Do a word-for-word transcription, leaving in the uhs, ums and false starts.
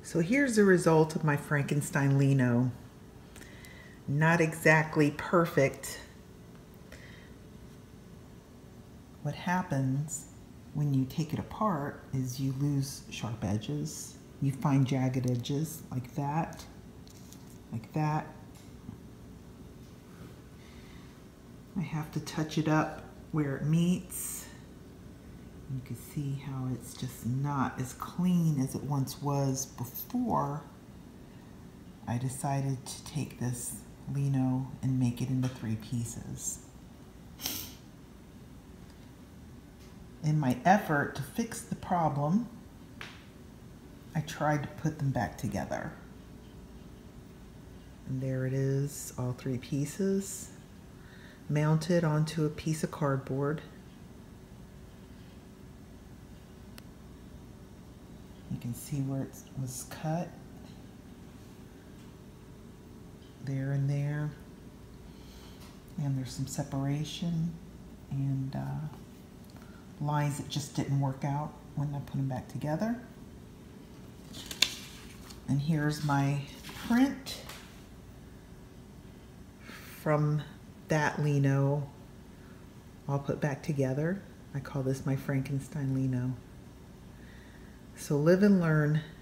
So here's the result of my Frankenstein Lino. Not exactly perfect. What happens when you take it apart is you lose sharp edges. You find jagged edges like that, like that. I have to touch it up where it meets. You can see how it's just not as clean as it once was before I decided to take this Lino and make it into three pieces. In my effort to fix the problem, I tried to put them back together. And there it is, all three pieces, mounted onto a piece of cardboard. You can see where it was cut, there and there, and there's some separation and uh, lines that just didn't work out when I put them back together. And here's my print from that Lino, all put back together. I call this my Frankenstein Lino. So live and learn.